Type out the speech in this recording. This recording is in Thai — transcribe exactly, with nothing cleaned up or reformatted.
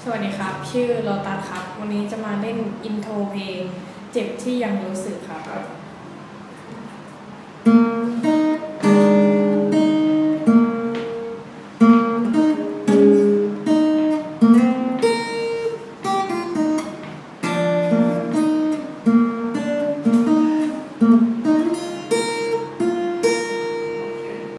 สวัสดีครับชื่อโลตัสครับวันนี้จะมาเล่นอินโทรเพลงเจ็บที่ยังรู้สึกครับ